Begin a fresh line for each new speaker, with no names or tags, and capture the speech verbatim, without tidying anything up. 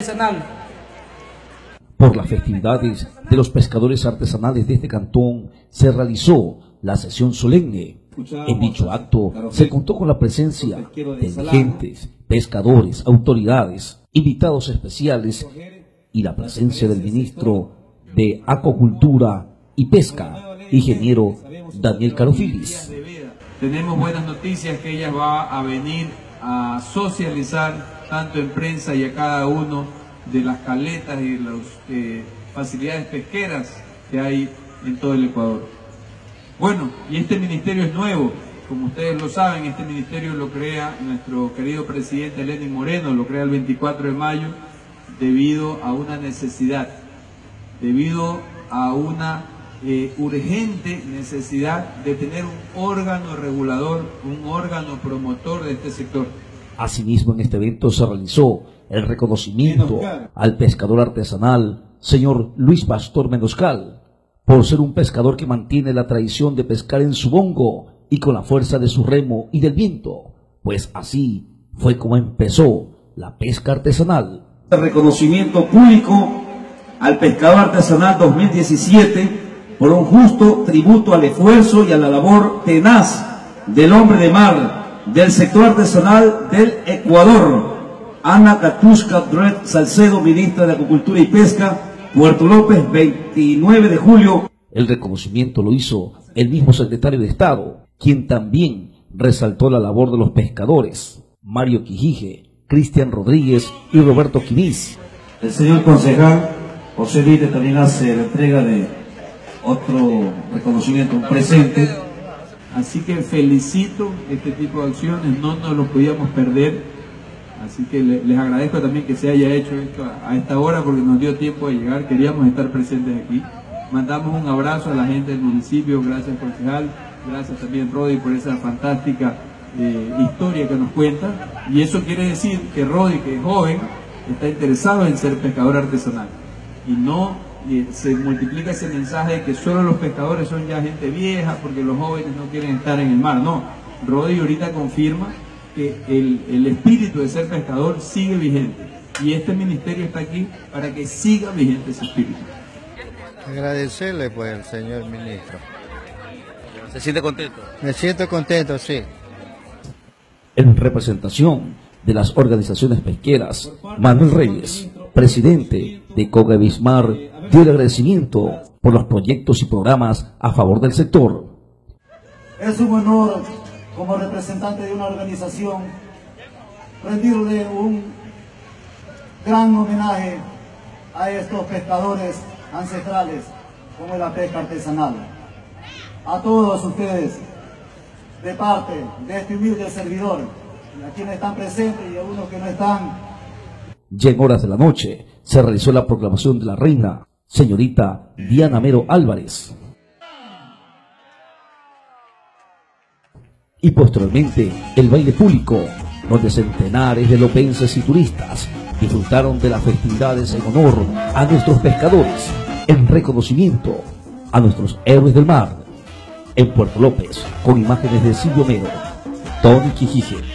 artesanal.
Por las festividades de los pescadores artesanales de este cantón se realizó la sesión solemne. En dicho acto se contó con la presencia de dirigentes, pescadores, autoridades, invitados especiales y la presencia del ministro de Acuacultura y Pesca, ingeniero Daniel Carofilis.
Tenemos buenas noticias que ella va a venir a socializar tanto en prensa y a cada uno de las caletas y las eh, facilidades pesqueras que hay en todo el Ecuador. Bueno, y este ministerio es nuevo, como ustedes lo saben, este ministerio lo crea nuestro querido presidente Lenín Moreno, lo crea el veinticuatro de mayo debido a una necesidad, debido a una eh, urgente necesidad de tener un órgano regulador, un órgano promotor de este sector.
Asimismo, en este evento se realizó el reconocimiento al pescador artesanal, señor Luis Pastor Menoscal, por ser un pescador que mantiene la tradición de pescar en su bongo y con la fuerza de su remo y del viento, pues así fue como empezó la pesca artesanal.
El reconocimiento público al pescador artesanal dos mil diecisiete por un justo tributo al esfuerzo y a la labor tenaz del hombre de mar del sector artesanal del Ecuador. Ana Katushka Dred Salcedo, ministra de Acuacultura y Pesca, Puerto López, veintinueve de julio.
El reconocimiento lo hizo el mismo secretario de Estado, quien también resaltó la labor de los pescadores, Mario Quijije, Cristian Rodríguez y Roberto Quiniz.
El señor concejal José Vite también hace la entrega de otro reconocimiento, un presente.
Así que felicito este tipo de acciones, no nos lo podíamos perder. Así que les agradezco también que se haya hecho esto a esta hora porque nos dio tiempo de llegar, queríamos estar presentes aquí. Mandamos un abrazo a la gente del municipio, gracias concejal, gracias también Rodi por esa fantástica eh, historia que nos cuenta. Y eso quiere decir que Rodi, que es joven, está interesado en ser pescador artesanal. Y no eh, se multiplica ese mensaje de que solo los pescadores son ya gente vieja porque los jóvenes no quieren estar en el mar. No, Rodi ahorita confirma que el, el espíritu de ser pescador sigue vigente y este ministerio está aquí para que siga vigente ese espíritu.
Agradecerle pues al señor ministro.
¿Se siente contento?
Me siento contento, sí.
En representación de las organizaciones pesqueras, Manuel Reyes, presidente de Cogebismar, dio el agradecimiento por los proyectos y programas a favor del sector.
Es un honor, como representante de una organización, rendirle un gran homenaje a estos pescadores ancestrales, como es la pesca artesanal. A todos ustedes, de parte de este humilde servidor, a quienes están presentes y a unos que no están.
Ya en horas de la noche se realizó la proclamación de la reina, señorita Diana Mero Álvarez. Y posteriormente el baile público, donde centenares de lopenses y turistas disfrutaron de las festividades en honor a nuestros pescadores, en reconocimiento a nuestros héroes del mar. En Puerto López, con imágenes de Silvio Mero, Tony Quijije.